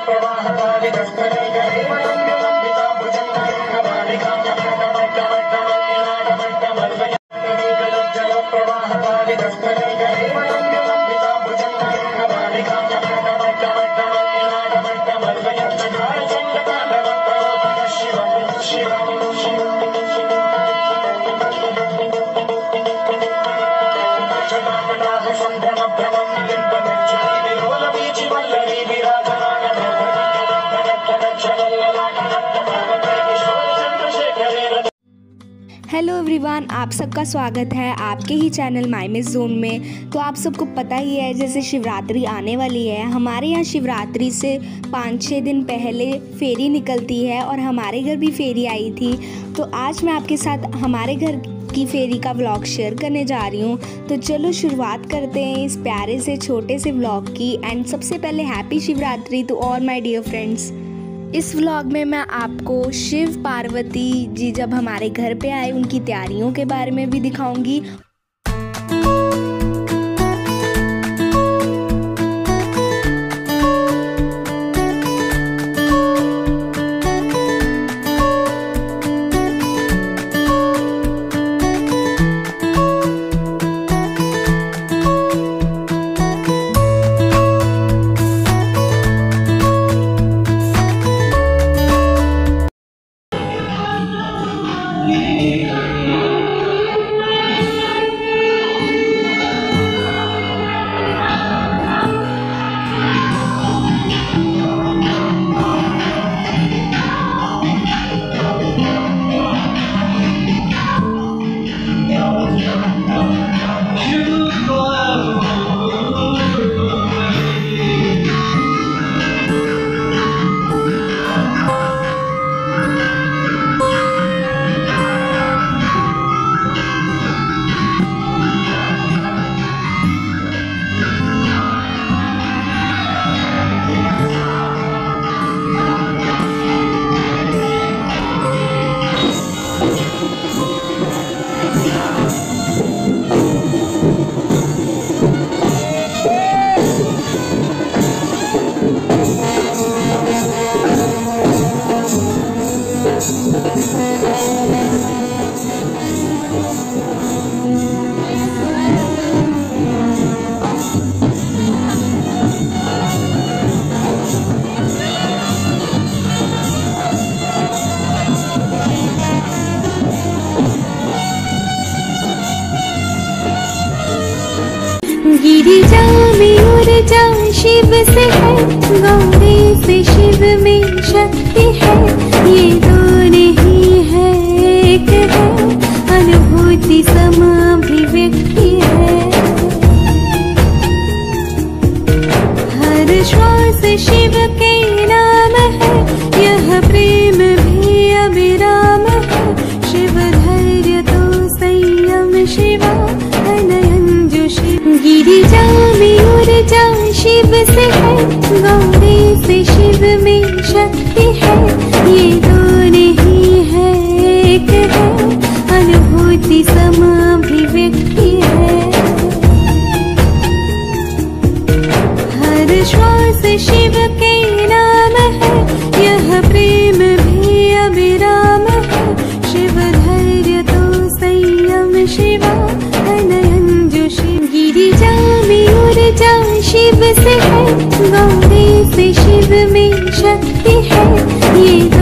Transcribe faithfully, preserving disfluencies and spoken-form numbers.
Hello everyone, आप सबका स्वागत है आपके ही चैनल माय मिस जोन में। तो आप सबको पता ही है, जैसे शिवरात्रि आने वाली है, हमारे यहाँ शिवरात्रि से पाँच छः दिन पहले फेरी निकलती है और हमारे घर भी फेरी आई थी। तो आज मैं आपके साथ हमारे घर की फेरी का व्लॉग शेयर करने जा रही हूँ। तो चलो शुरुआत करते हैं इस प्यारे से छोटे से व्लॉग की। एंड सबसे पहले happy Shivratri to all my dear friends. इस व्लॉग में मैं आपको शिव पार्वती जी जब हमारे घर पे आए उनकी तैयारियों के बारे में भी दिखाऊंगी। गिरिजा में ऊर्जा शिव से है, गौरी से शिव में शक्ति है। ये दो नहीं है, एक है, अनुभूति समाभिव्यक्ति है। हर श्वास शिव के नाम है, यह प्रेम भी अविराम है। शिव धैर्य तो संयम शिवा अनयन जो शिव। गिरिजा में ऊर्जा शिव से है, गौरी से शिव में शक्ति है। ये दो नहीं है, एक है, अनुभूति समाभिव्यक्ति है। हर श्वास शिव के नाम है, यह प्रेम भी अविराम है। शिव धैर्य तो संयम शिवा अनयन जो शिव। गिरिजा में ऊर्जा शिव से है, गौरी से शिव में शक्ति है। ये